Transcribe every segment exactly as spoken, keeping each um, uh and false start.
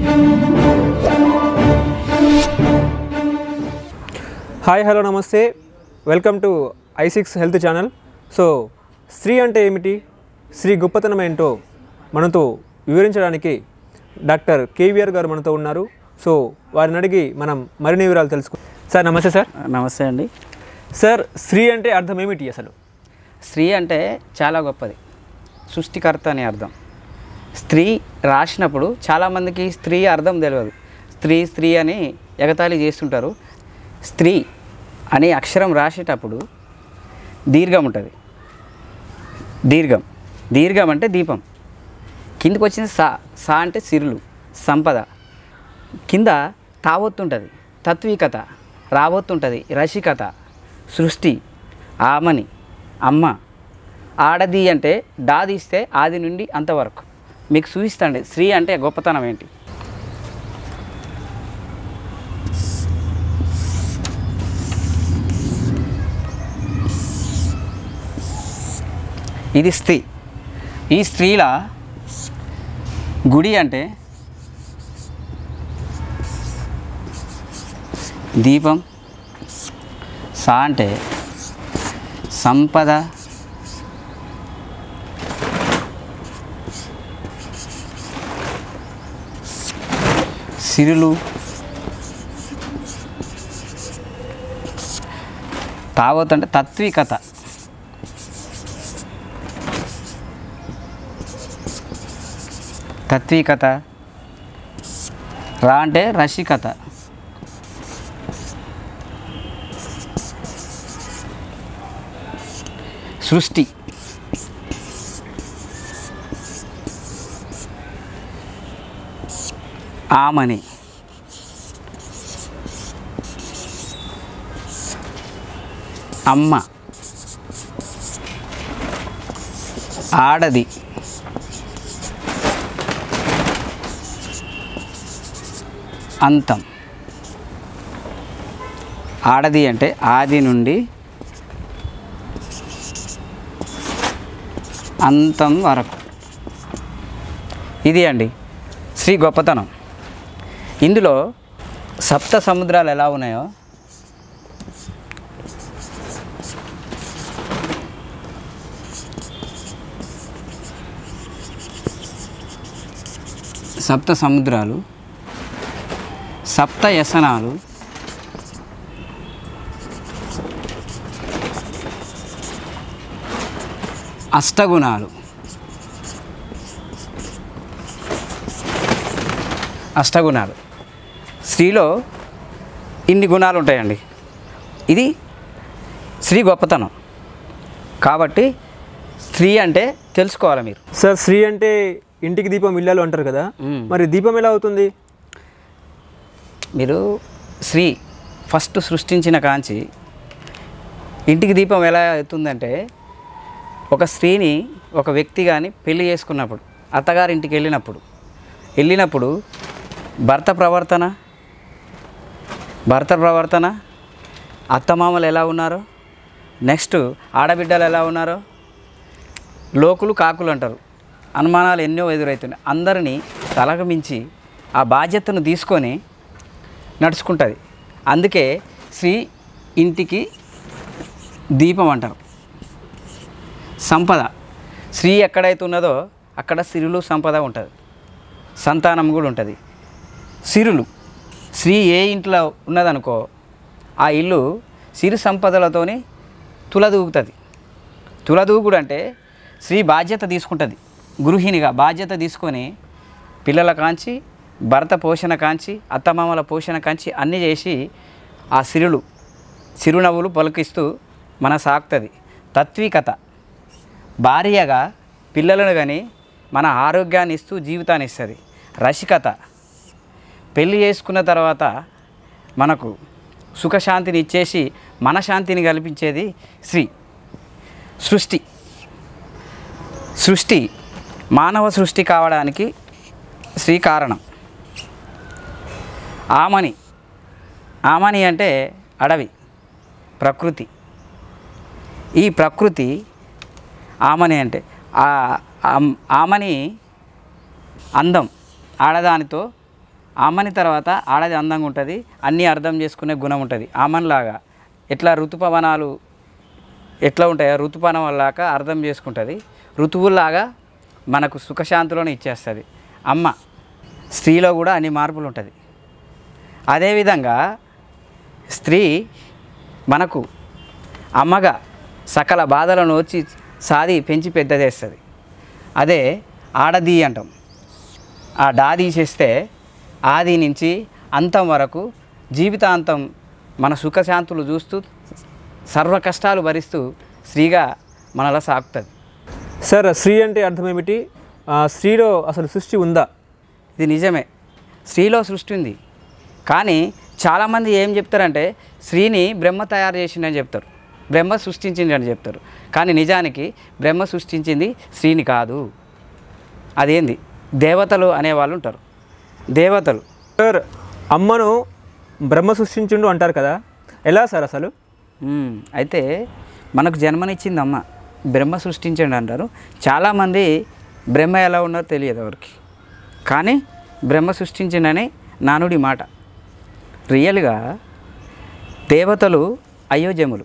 Hi hello నమస్తే, welcome to I six health channel. So స్త్రీ అంటే ఏమిటి, స్త్రీ గొప్పతనం ఏంటో మనతో వివరించడానికి డాక్టర్ కేవీఆర్ గారు మనతో ఉన్నారు. సో వారిని అడిగి మనం మరిన్ని వివరాలు తెలుసుకుందాం. సార్ నమస్తే. సార్ నమస్తే అండి. సార్ స్త్రీ అంటే అర్థం ఏమిటి అసలు? స్త్రీ అంటే చాలా గొప్పది, సృష్టికర్త అని అర్థం. స్త్రీ రాసినప్పుడు చాలామందికి స్త్రీ అర్థం తెలియదు. స్త్రీ స్త్రీ అని ఎగతాళి చేస్తుంటారు. స్త్రీ అనే అక్షరం రాసేటప్పుడు దీర్ఘం ఉంటుంది. దీర్ఘం దీర్ఘం అంటే దీపం. కిందకు వచ్చింది సా సా అంటే సిరులు, సంపద. కింద తావొత్తుంటుంది, తత్వికత. రావొత్తుంటుంది, రసికత, సృష్టి, ఆమని, అమ్మ. ఆడది అంటే డా తీస్తే ఆది నుండి అంతవరకు. మీకు చూపిస్తాండి స్త్రీ అంటే గొప్పతనం ఏంటి. ఇది స్త్రీ. ఈ స్త్రీల గుడి అంటే దీపం, సా అంటే సంపద, సిరులు, తావత్ అంటే తత్వికత, తత్వికత. రా అంటే రసికత, సృష్టి, ఆమని, అమ్మ, ఆడది, అంతం. ఆడది అంటే ఆది నుండి అంతం వరకు. ఇది అండి శ్రీ గొప్పతనం. ఇందులో సప్త సముద్రాలు ఎలా ఉన్నాయో సప్త సముద్రాలు, సప్త యసనాలు, అష్టగుణాలు. అష్టగుణాలు స్త్రీలో ఇన్ని గుణాలు ఉంటాయండి. ఇది స్త్రీ గొప్పతనం. కాబట్టి స్త్రీ అంటే తెలుసుకోవాలి మీరు. సార్ స్త్రీ అంటే ఇంటికి దీపం ఇల్లాలు అంటారు కదా, మరి దీపం ఎలా అవుతుంది? మీరు స్త్రీ ఫస్ట్ సృష్టించిన కాంచి ఇంటికి దీపం ఎలా అవుతుందంటే, ఒక స్త్రీని ఒక వ్యక్తి కానీ పెళ్లి చేసుకున్నప్పుడు, అత్తగారింటికి వెళ్ళినప్పుడు వెళ్ళినప్పుడు భర్త ప్రవర్తన భర్త ప్రవర్తన అత్తమామలు ఎలా ఉన్నారో, నెక్స్ట్ ఆడబిడ్డలు ఎలా ఉన్నారో, లోకులు కాకులు అంటారు, అనుమానాలు ఎన్నో ఎదురవుతున్నాయి. అందరినీ తలకు మించి ఆ బాధ్యతను తీసుకొని నడుచుకుంటుంది. అందుకే స్త్రీ ఇంటికి దీపం అంటారు. సంపద స్త్రీ ఎక్కడైతే ఉన్నదో అక్కడ సిరులు సంపద ఉంటుంది, సంతానం కూడా ఉంటుంది. సిరులు స్త్రీ ఏ ఇంట్లో ఉన్నదనుకో ఆ ఇల్లు సిరు సంపదలతోని తులదూగుతుంది. తులదూగుడు అంటే స్త్రీ బాధ్యత తీసుకుంటుంది. గృహిణిగా బాధ్యత తీసుకొని పిల్లల కాంచి, భర్త పోషణ కాంచి, అత్తమామల పోషణ కాంచి అన్నీ చేసి ఆ సిరులు చిరునవ్వులు పలికిస్తూ మన సాగుతుంది. తత్వికత భార్యగా పిల్లలను కానీ మన ఆరోగ్యాన్ని ఇస్తూ జీవితాన్ని ఇస్తుంది. రసికత పెళ్ళి చేసుకున్న తర్వాత మనకు సుఖశాంతిని ఇచ్చేసి మన శాంతిని కల్పించేది స్త్రీ. సృష్టి సృష్టి మానవ సృష్టి కావడానికి స్త్రీ కారణం. ఆమని ఆమని అంటే అడవి, ప్రకృతి. ఈ ప్రకృతి ఆమని అంటే ఆమని అందం, ఆడదానితో ఆమని తర్వాత ఆడది అందంగా ఉంటుంది, అన్నీ అర్థం చేసుకునే గుణం ఉంటుంది. ఆమనిలాగా ఎట్లా ఋతుపవనాలు ఎట్లా ఉంటాయో ఋతుపవనం వల్లాక అర్థం చేసుకుంటుంది, ఋతువుల్లాగా మనకు సుఖశాంతులను ఇచ్చేస్తుంది. అమ్మ స్త్రీలో కూడా అన్ని మార్పులు ఉంటుంది. అదేవిధంగా స్త్రీ మనకు అమ్మగా సకల బాధలను వచ్చి సాది పెంచి పెద్ద చేస్తుంది. అదే ఆడది అంటాం. ఆ డా తీసేస్తే ఆది నుంచి అంతం వరకు జీవితాంతం మన సుఖశాంతులు చూస్తూ సర్వ కష్టాలు భరిస్తూ స్త్రీగా మనలా సాగుతుంది. సార్, స్త్రీ అంటే అర్థం ఏమిటి? ఆ, స్త్రీలో అసలు సృష్టి ఉందా? ఇది నిజమే, స్త్రీలో సృష్టి ఉంది. కానీ చాలామంది ఏం చెప్తారంటే స్త్రీని బ్రహ్మ తయారు చేసిందని చెప్తారు, బ్రహ్మ సృష్టించింది అని చెప్తారు. కానీ నిజానికి బ్రహ్మ సృష్టించింది స్త్రీని కాదు. అదేంది, దేవతలు అనేవాళ్ళు ఉంటారు. దేవతలు సార్, అమ్మను బ్రహ్మ సృష్టించుండు అంటారు కదా, ఎలా సార్ అసలు? మ్మ్. అయితే మనకు జన్మనిచ్చింది అమ్మ, బ్రహ్మ సృష్టించండి అంటారు. చాలామంది బ్రహ్మ ఎలా ఉన్నారో తెలియదు ఎవరికి, కానీ బ్రహ్మ సృష్టించిండని నానుడి మాట. రియల్గా దేవతలు అయోజములు,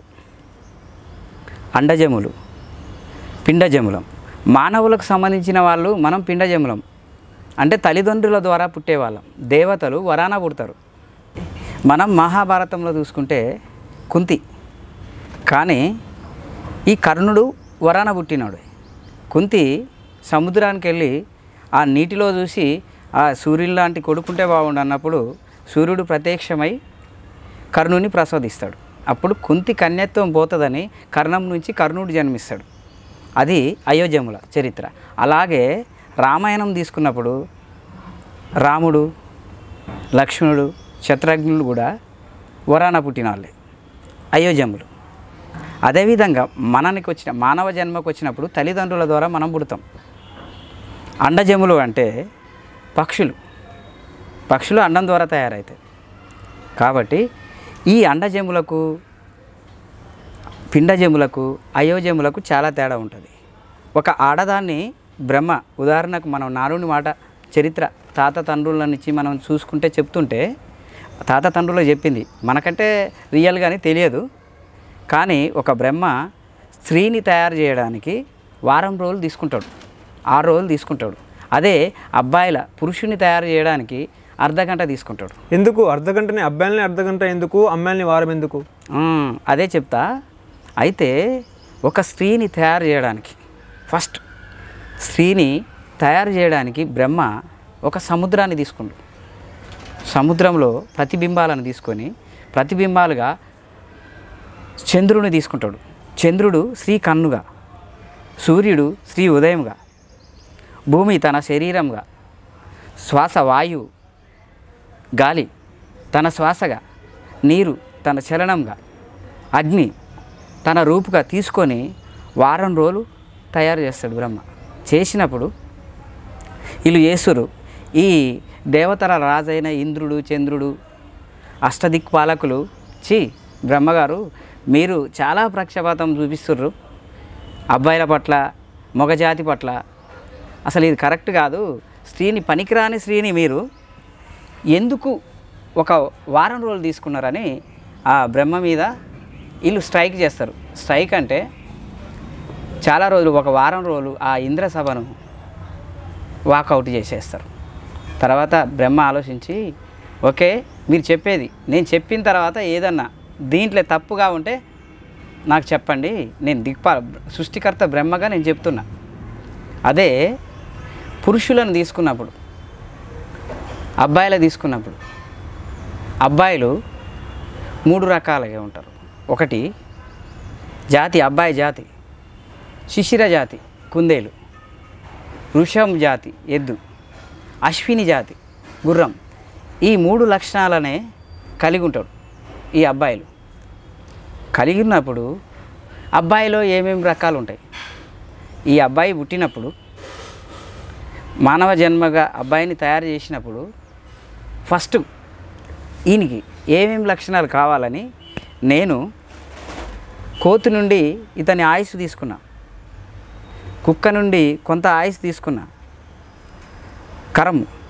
అండజములు, పిండజములం. మానవులకు సంబంధించిన వాళ్ళు మనం పిండజములం, అంటే తల్లిదండ్రుల ద్వారా పుట్టేవాళ్ళం. దేవతలు వరాన పుడతారు. మనం మహాభారతంలో చూసుకుంటే కుంతి, కానీ ఈ కర్ణుడు వరాన పుట్టినాడు. కుంతి సముద్రానికి వెళ్ళి ఆ నీటిలో చూసి ఆ సూర్యుని లాంటి కొడుకుంటే బాగుండు అన్నప్పుడు సూర్యుడు ప్రత్యక్షమై కర్ణుని ప్రసాదిస్తాడు. అప్పుడు కుంతి కన్యత్వం పోతుందని కర్ణం నుంచి కర్ణుడు జన్మిస్తాడు. అది అయోధ్యముల చరిత్ర. అలాగే రామాయణం తీసుకున్నప్పుడు రాముడు, లక్ష్మణుడు, శత్రుఘ్నులు కూడా వరాన పుట్టిన వాళ్ళే, అయోధ్యములు. అదేవిధంగా మనకి వచ్చిన మానవ జన్మకు వచ్చినప్పుడు తల్లిదండ్రుల ద్వారా మనం పుడతాం. అండజములు అంటే పక్షులు, పక్షులు అండం ద్వారా తయారవుతాయి. కాబట్టి ఈ అండజములకు, పిండజములకు, అయోజములకు చాలా తేడా ఉంటుంది. ఒక ఆడదాన్ని బ్రహ్మ, ఉదాహరణకు మనం నారుని మాట చరిత్ర తాత తండ్రుల నుంచి మనం చూసుకుంటే చెప్తుంటే తాత తండ్రులు చెప్పింది మనకంటే రియల్గానే తెలియదు. కానీ ఒక బ్రహ్మ స్త్రీని తయారు చేయడానికి వారం రోజులు తీసుకుంటాడు, ఆరు రోజులు తీసుకుంటాడు. అదే అబ్బాయిల పురుషుని తయారు చేయడానికి అర్ధ గంట తీసుకుంటాడు. ఎందుకు అర్ధ గంటని? అబ్బాయిలని అర్ధ గంట ఎందుకు, అమ్మాయిని వారం ఎందుకు? అదే చెప్తా. అయితే ఒక స్త్రీని తయారు చేయడానికి, ఫస్ట్ స్త్రీని తయారు చేయడానికి బ్రహ్మ ఒక సముద్రాన్ని తీసుకుండు. సముద్రంలో ప్రతిబింబాలను తీసుకొని ప్రతిబింబాలుగా చంద్రుని తీసుకుంటాడు. చంద్రుడు శ్రీ కన్నుగా, సూర్యుడు శ్రీ ఉదయంగా, భూమి తన శరీరంగా, శ్వాస వాయువు గాలి తన శ్వాసగా, నీరు తన చలనంగా, అగ్ని తన రూపుగా తీసుకొని వారం రోజులు తయారు చేస్తాడు బ్రహ్మ. చేసినప్పుడు వీళ్ళు యేసురు ఈ దేవతల రాజైన ఇంద్రుడు, చంద్రుడు, అష్టదిక్పాలకులు చి బ్రహ్మగారు మీరు చాలా పక్షపాతం చూపిస్తుర్రు అబ్బాయిల పట్ల, మగజాతి పట్ల, అసలు ఇది కరెక్ట్ కాదు, స్త్రీని పనికిరాని స్త్రీని మీరు ఎందుకు ఒక వారం రోజులు తీసుకున్నారని ఆ బ్రహ్మ మీద వీళ్ళు స్ట్రైక్ చేస్తారు. స్ట్రైక్ అంటే చాలా రోజులు, ఒక వారం రోజులు ఆ ఇంద్రసభను వాకౌట్ చేసేస్తారు. తర్వాత బ్రహ్మ ఆలోచించి, ఓకే మీరు చెప్పేది నేను చెప్పిన తర్వాత ఏదన్నా దీంట్లో తప్పుగా ఉంటే నాకు చెప్పండి, నేను దిక్పాల సృష్టికర్త బ్రహ్మగా నేను చెప్తున్నా. అదే పురుషులను తీసుకున్నప్పుడు, అబ్బాయిలు తీసుకున్నప్పుడు అబ్బాయిలు మూడు రకాలుగా ఉంటారు. ఒకటి జాతి, అబ్బాయి జాతి, శిశిర జాతి కుందేలు, వృషం జాతి ఎద్దు, అశ్విని జాతి గుర్రం. ఈ మూడు లక్షణాలనే కలిగి ఉంటాడు ఈ అబ్బాయిలు. కలిగి ఉన్నప్పుడు అబ్బాయిలో ఏమేమి రకాలు ఉంటాయి? ఈ అబ్బాయి పుట్టినప్పుడు మానవ జన్మగా అబ్బాయిని తయారు చేసినప్పుడు ఫస్ట్ ఈయనకి ఏమేమి లక్షణాలు కావాలని నేను కోతి నుండి ఇతని ఆయుష్ తీసుకున్నా, కుక్క నుండి కొంత ఆయుష్ తీసుకున్నా, కరము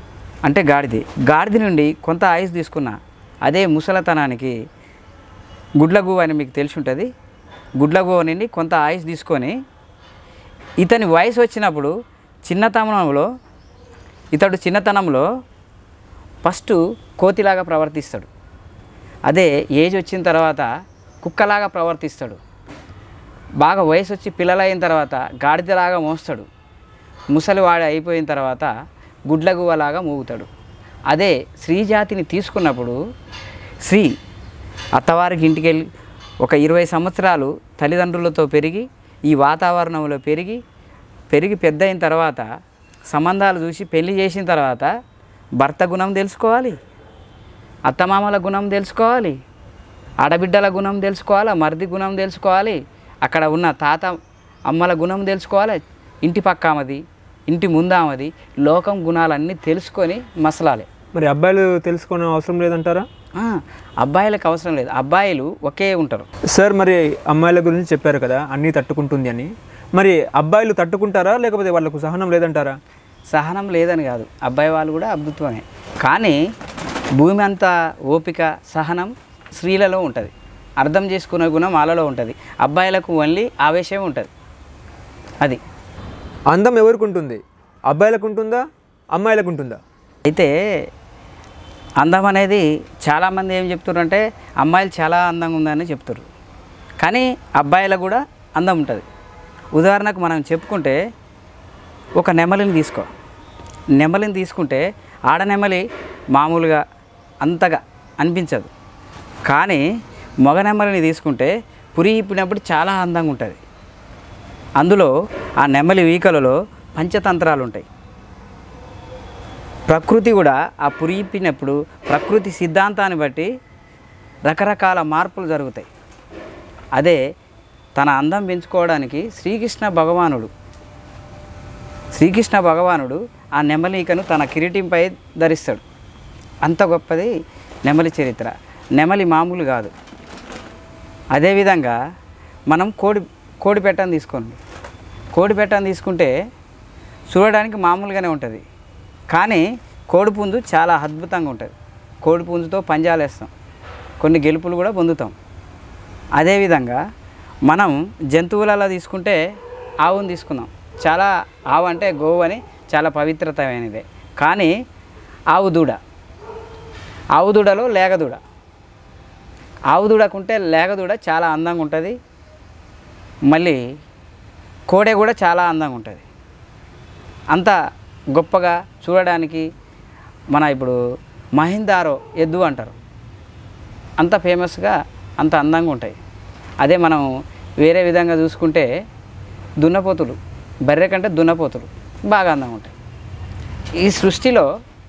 అంటే గాడిది. గాడిద నుండి కొంత ఆయుష్ తీసుకున్న అదే ముసలతనానికి గుడ్లగూవ అని మీకు తెలిసి ఉంటుంది. గుడ్లగూవ నుండి కొంత ఆయుష్ తీసుకొని ఇతని వయసు వచ్చినప్పుడు చిన్నతనంలో ఇతడు చిన్నతనంలో ఫస్ట్ కోతిలాగా ప్రవర్తిస్తాడు. అదే ఏజ్ వచ్చిన తర్వాత కుక్కలాగా ప్రవర్తిస్తాడు. బాగా వయసు వచ్చి పిల్లలైన తర్వాత గాడిదలాగా మోస్తాడు. ముసలివాడు అయిపోయిన తర్వాత గుడ్లగువ్వలాగా మూగుతాడు. అదే స్త్రీ జాతిని తీసుకున్నప్పుడు స్త్రీ అత్తవారికి ఇంటికి వెళ్ళి ఒక ఇరవై సంవత్సరాలు తల్లిదండ్రులతో పెరిగి ఈ వాతావరణంలో పెరిగి పెరిగి పెద్ద అయిన తర్వాత సంబంధాలు చూసి పెళ్లి చేసిన తర్వాత భర్త గుణం తెలుసుకోవాలి, అత్తమామల గుణం తెలుసుకోవాలి, ఆడబిడ్డల గుణం తెలుసుకోవాలి, మరిది గుణం తెలుసుకోవాలి, అక్కడ ఉన్న తాత అమ్మల గుణం తెలుసుకోవాలి, ఇంటి పక్కామది, ఇంటి ముందామది, లోకం గుణాలన్నీ తెలుసుకొని మసలాలి. మరి అబ్బాయిలు తెలుసుకోవడం అవసరం లేదంటారా? అబ్బాయిలకు అవసరం లేదు, అబ్బాయిలు ఒకే ఉంటారు. సార్ మరి అమ్మాయిల గురించి చెప్పారు కదా అన్నీ తట్టుకుంటుంది అని, మరి అబ్బాయిలు తట్టుకుంటారా లేకపోతే వాళ్ళకు సహనం లేదంటారా? సహనం లేదని కాదు, అబ్బాయి వాళ్ళు కూడా అద్భుతమే. కానీ భూమి అంతా ఓపిక సహనం స్త్రీలలో ఉంటుంది, అర్థం చేసుకునే గుణం వాళ్ళలో ఉంటుంది. అబ్బాయిలకు ఓన్లీ ఆవేశం ఉంటుంది. అది అందం ఎవరికి ఉంటుంది? అబ్బాయిలకు ఉంటుందా అమ్మాయిలకు ఉంటుందా? అయితే అందం అనేది చాలామంది ఏం చెప్తారంటే అమ్మాయిలు చాలా అందంగా ఉందని చెప్తారు, కానీ అబ్బాయిలకు కూడా అందం ఉంటుంది. ఉదాహరణకు మనం చెప్పుకుంటే ఒక నెమలిని తీసుకో, నెమలిని తీసుకుంటే ఆడ నెమలి మామూలుగా అంతగా అనిపించదు, కానీ మగ నెమలిని తీసుకుంటే పురి ఇప్పినప్పుడు చాలా అందంగా ఉంటుంది. అందులో ఆ నెమలి వీకలలో పంచతంత్రాలు ఉంటాయి. ప్రకృతి కూడా ఆ పురి ఇప్పినప్పుడు ప్రకృతి సిద్ధాంతాన్ని బట్టి రకరకాల మార్పులు జరుగుతాయి. అదే తన అందం పెంచుకోవడానికి శ్రీకృష్ణ భగవానుడు శ్రీకృష్ణ భగవానుడు ఆ నెమలికను తన కిరీటంపై ధరిస్తాడు. అంత గొప్పది నెమలి చరిత్ర. నెమలి మామూలు కాదు. అదేవిధంగా మనం కోడి కోడి పెట్టని తీసుకోండి. కోడి పెట్టని తీసుకుంటే చూడడానికి మామూలుగానే ఉంటుంది, కానీ కోడిపుంజు చాలా అద్భుతంగా ఉంటుంది. కోడిపుంజుతో పంజాలు వేస్తాం, కొన్ని గెలుపులు కూడా పొందుతాం. అదేవిధంగా మనం జంతువులలో తీసుకుంటే ఆవును తీసుకుందాం. చాలా ఆవు అంటే గోవు అని చాలా పవిత్రతమైనదే, కానీ ఆవు దూడ ఆవు దూడలో లేగదూడ ఆవు దూడకుంటే లేగదూడ చాలా అందంగా ఉంటుంది. మళ్ళీ కోడె కూడా చాలా అందంగా ఉంటుంది. అంత గొప్పగా చూడడానికి మన ఇప్పుడు మహిందారో ఎద్దు అంటారు, అంత ఫేమస్గా అంత అందంగా ఉంటాయి. అదే మనం వేరే విధంగా చూసుకుంటే దున్నపోతులు, బర్రె కంటే దున్నపోతులు బాగా అందంగా ఉంటాయి. ఈ సృష్టిలో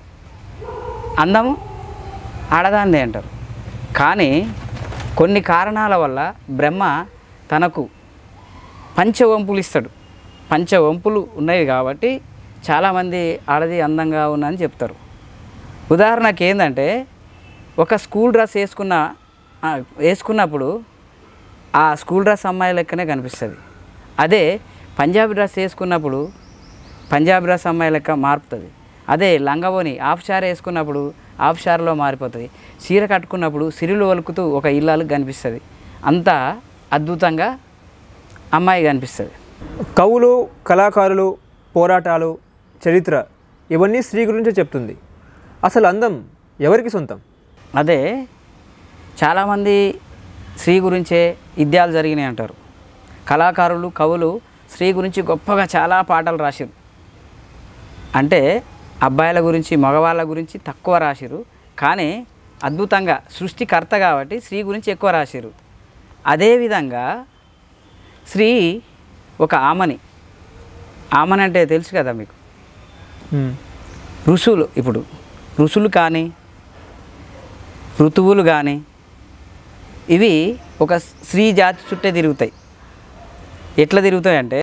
అందము ఆడదాందే అంటారు, కానీ కొన్ని కారణాల వల్ల బ్రహ్మ తనకు పంచవంపులు ఇస్తాడు. పంచవంపులు ఉన్నాయి కాబట్టి చాలామంది ఆడది అందంగా ఉన్నదని చెప్తారు. ఉదాహరణకి ఏంటంటే ఒక స్కూల్ డ్రెస్ వేసుకున్న వేసుకున్నప్పుడు ఆ స్కూల్ డ్రెస్ అమ్మాయి లెక్కనే కనిపిస్తుంది. అదే పంజాబీ డ్రెస్ వేసుకున్నప్పుడు పంజాబీ డ్రెస్ అమ్మాయి లెక్క మారుతుంది. అదే లంగవోని హాఫ్ షార్ వేసుకున్నప్పుడు హాఫ్ షార్లో మారిపోతుంది. చీర కట్టుకున్నప్పుడు సిరులు వలుకుతూ ఒక ఇల్లాలకు కనిపిస్తుంది. అంత అద్భుతంగా అమ్మాయి కనిపిస్తుంది. కవులు, కళాకారులు, పోరాటాలు, చరిత్ర ఇవన్నీ స్త్రీ గురించే చెప్తుంది. అసలు అందం ఎవరికి సొంతం? అదే చాలామంది స్త్రీ గురించే యుద్ధాలు జరిగినాయి అంటారు. కళాకారులు, కవులు స్త్రీ గురించి గొప్పగా చాలా పాటలు రాశారు. అంటే అబ్బాయిల గురించి మగవాళ్ళ గురించి తక్కువ రాశారు, కానీ అద్భుతంగా సృష్టికర్త కాబట్టి స్త్రీ గురించి ఎక్కువ రాశారు. అదేవిధంగా స్త్రీ ఒక ఆమని. ఆమని అంటే తెలుసు కదా మీకు, ఋషులు. ఇప్పుడు ఋషులు కానీ ఋతువులు కానీ ఇవి ఒక స్త్రీ జాతి చుట్టే తిరుగుతాయి. ఎట్లా తిరుగుతాయి అంటే